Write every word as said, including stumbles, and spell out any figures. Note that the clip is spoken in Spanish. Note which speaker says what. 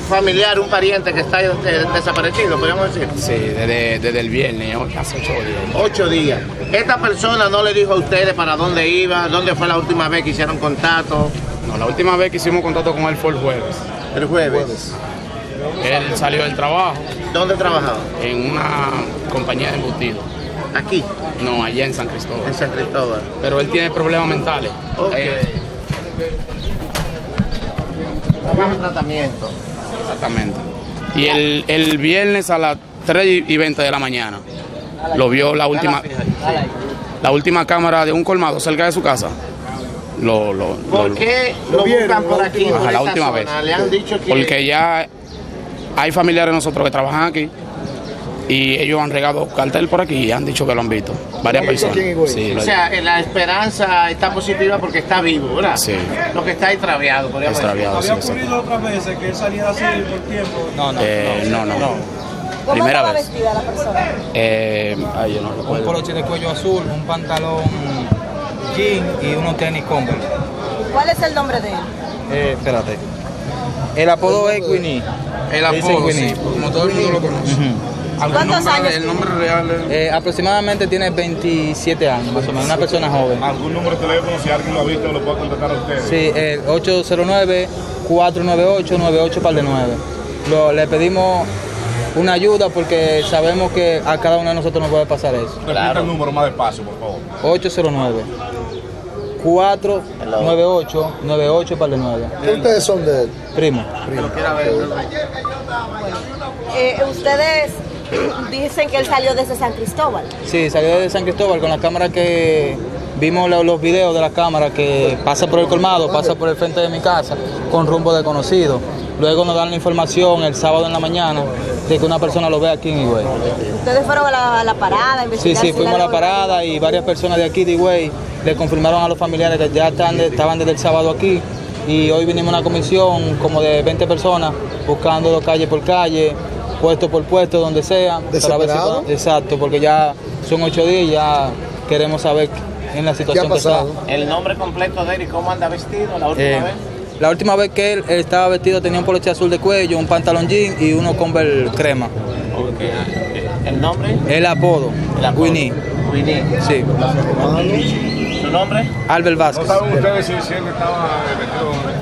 Speaker 1: familiar, un pariente que está eh, desaparecido, podríamos decir.
Speaker 2: Sí, desde, desde el viernes, hace ocho días.
Speaker 1: Ocho días. ¿Esta persona no le dijo a ustedes para dónde iba? ¿Dónde fue la última vez que hicieron contacto?
Speaker 2: No, la última vez que hicimos contacto con él fue el jueves.
Speaker 1: El jueves.
Speaker 2: Él salió del trabajo.
Speaker 1: ¿Dónde trabajaba?
Speaker 2: En una compañía de embutidos.
Speaker 1: ¿Aquí?
Speaker 2: No, allá en San Cristóbal.
Speaker 1: En San Cristóbal.
Speaker 2: Pero él tiene problemas mentales.
Speaker 1: Ok.
Speaker 2: Eh,
Speaker 1: Bajo tratamiento.
Speaker 2: Exactamente. Y el, el viernes a las tres y veinte de la mañana lo vio la última, la última cámara de un colmado cerca de su casa. Lo, lo,
Speaker 1: ¿Por
Speaker 2: lo,
Speaker 1: qué lo buscan por aquí?
Speaker 2: Ajá,
Speaker 1: por
Speaker 2: la
Speaker 1: esta
Speaker 2: última
Speaker 1: zona?
Speaker 2: vez.
Speaker 1: Le han dicho que...
Speaker 2: Porque ya hay familiares de nosotros que trabajan aquí y ellos han regado cartel por aquí y han dicho que lo han visto. Varias personas. Sí,
Speaker 1: o sea, la esperanza está positiva porque está vivo, ¿verdad?
Speaker 2: Sí.
Speaker 1: Lo que está extraviado, podríamos
Speaker 2: extraviado,
Speaker 1: decir.
Speaker 3: ¿Había ocurrido otras veces que él saliera así por tiempo?
Speaker 2: No, no, eh, no, no, no.
Speaker 4: ¿Cómo
Speaker 2: Primera
Speaker 4: estaba
Speaker 2: vez.
Speaker 4: vestida la persona?
Speaker 2: Eh, ay, yo no
Speaker 5: Un
Speaker 2: recuerdo.
Speaker 5: poloche de cuello azul, un pantalón jean y unos tenis Converse.
Speaker 4: ¿Cuál es el nombre de él?
Speaker 5: Eh, espérate. El apodo es Winnie.
Speaker 2: El
Speaker 5: Le dicen
Speaker 2: apodo,
Speaker 5: Winnie.
Speaker 2: sí, como todo el mundo lo conoce.
Speaker 5: Ujú.
Speaker 4: ¿Cuántos años
Speaker 2: El nombre real es...
Speaker 5: Eh, aproximadamente tiene veintisiete años, más o menos, una persona joven.
Speaker 6: ¿Algún número de teléfono, si alguien lo ha visto, lo puede contactar a ustedes?
Speaker 5: Sí, el ocho cero nueve, cuatro nueve ocho, nueve ocho par de nueve. Lo, le pedimos una ayuda porque sabemos que a cada uno de nosotros nos puede pasar eso.
Speaker 6: Repita el número más despacio, por favor.
Speaker 5: ocho cero nueve, cuatro nueve ocho, nueve ocho par de nueve.
Speaker 7: ¿Qué ustedes son de él?
Speaker 5: Primo.
Speaker 4: Eh, ustedes dicen que él salió desde San Cristóbal.
Speaker 5: Sí, salió de San Cristóbal con la cámara que vimos lo- los videos de la cámara que pasa por el colmado, pasa por el frente de mi casa con rumbo desconocido. Luego nos dan la información el sábado en la mañana de que una persona lo ve aquí en Higüey.
Speaker 4: Ustedes fueron a la, a la parada a
Speaker 5: Sí,
Speaker 4: investigar.
Speaker 5: sí,
Speaker 4: si
Speaker 5: fuimos a la
Speaker 4: algo-
Speaker 5: parada y varias personas de aquí de Higüey le confirmaron a los familiares que ya están de- estaban desde el sábado aquí y hoy vinimos una comisión como de veinte personas buscando calle por calle, puesto por puesto, donde sea. para ver si
Speaker 7: ¿Desesperado?
Speaker 5: podemos- exacto, porque ya son ocho días y ya queremos saber en la situación que está.
Speaker 7: pasado?
Speaker 1: El nombre completo de él y cómo anda vestido la última
Speaker 5: Eh,
Speaker 1: vez.
Speaker 5: la última vez que él estaba vestido tenía un poloche azul de cuello, un pantalón jean y unos Converse crema.
Speaker 1: Ok. ¿El nombre?
Speaker 5: El apodo,
Speaker 1: El apodo.
Speaker 5: Winnie.
Speaker 1: Winnie.
Speaker 5: Sí.
Speaker 1: ¿Su nombre?
Speaker 5: Albert
Speaker 6: ¿No
Speaker 5: Vázquez.
Speaker 6: saben ustedes si, si él estaba vestido